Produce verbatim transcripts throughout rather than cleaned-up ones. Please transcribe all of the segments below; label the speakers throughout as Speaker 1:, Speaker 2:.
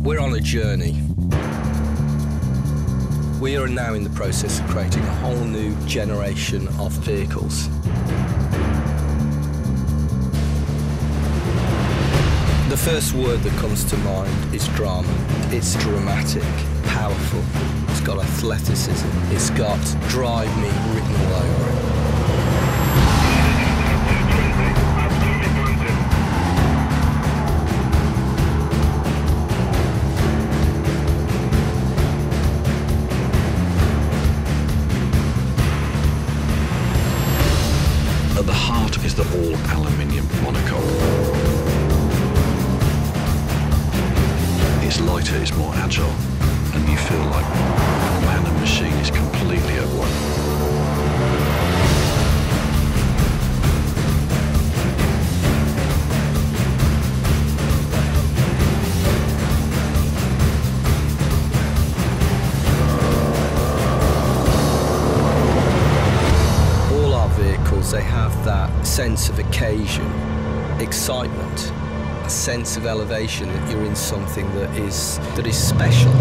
Speaker 1: We're on a journey. We are now in the process of creating a whole new generation of vehicles. The first word that comes to mind is drama. It's dramatic, powerful, it's got athleticism, it's got drive me written all over it.
Speaker 2: At the heart is the all-aluminium monocoque. It's lighter, it's more agile, and you feel like man and machine is completely at one.
Speaker 1: All our vehicles, they have that sense of occasion, excitement, a sense of elevation that you're in something that is that is special.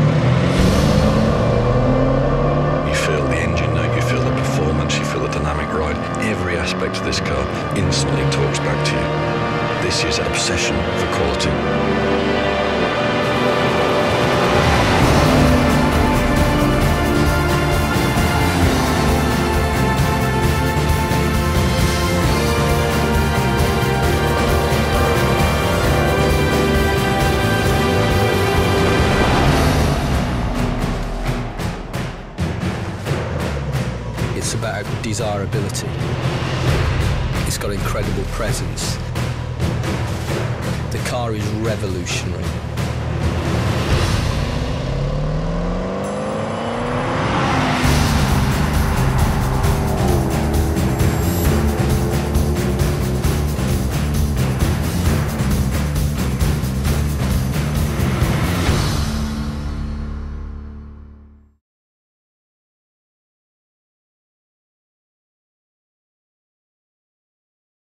Speaker 2: You feel the engine note, you feel the performance, you feel the dynamic ride. Every aspect of this car instantly talks back to you. This is obsession for quality.
Speaker 1: It's about desirability. It's got incredible presence. The car is revolutionary.